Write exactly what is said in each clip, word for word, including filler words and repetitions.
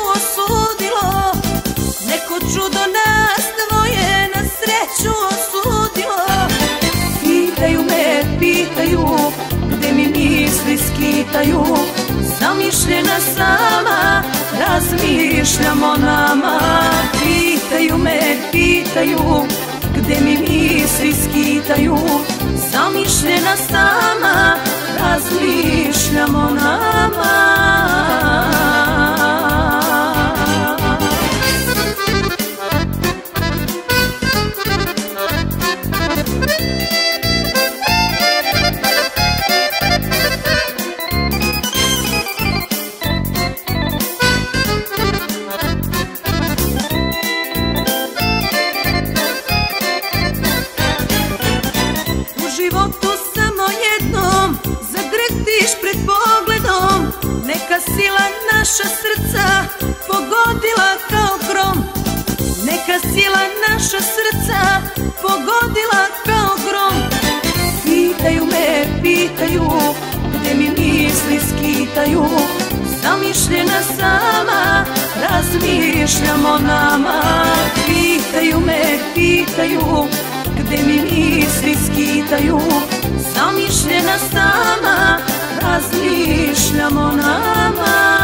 osudilo, neko čudo nas dvoje na sreću osudilo. Pitaju me, pitaju, gde mi misli skitaju, zamišljena sama, razmišljam o nama. Pitaju me, pitaju, gde mi misli skitaju, zamišljena sama, razmišljam o nama. U životu samo jednom zagrktiš pred pogledom, neka sila naša srca pogodila kao grom. Neka sila naša srca pogodila kao grom. Pitaju me, pitaju, gde mi misli skitaju, zamišljena sama, razmišljam o nama. Pitaju me, pitaju, gde mi misli skitaju, zamišljena sama, razmišljam o nama.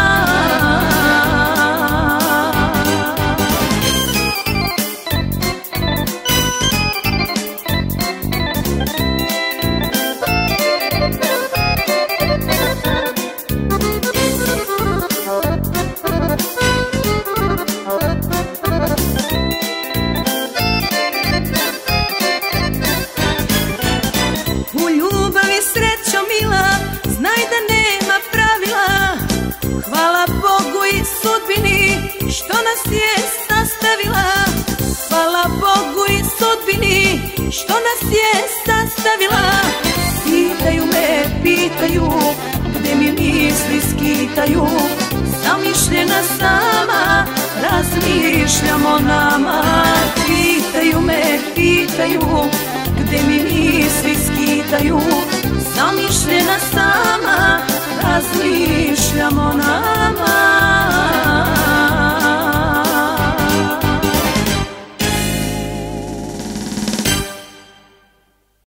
Srećo mila, znaj da nema pravila, hvala Bogu i sudbini što nas je sastavila. Hvala Bogu i sudbini što nas je sastavila. Pitaju me, pitaju, gde mi misli skitaju, zamišljena sama, razmišljam o nama. Pitaju me, pitaju, gde mi misli skitaju, zamišljena sama, razmišljam o nama.